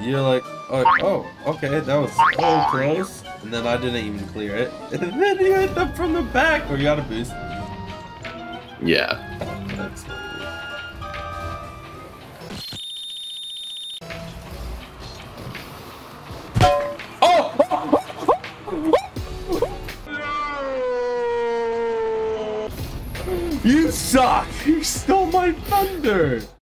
You're like, oh, okay, that was so close. And then I didn't even clear it. And then you hit them from the back, or you got a boost. Yeah. That's You suck! You stole my thunder!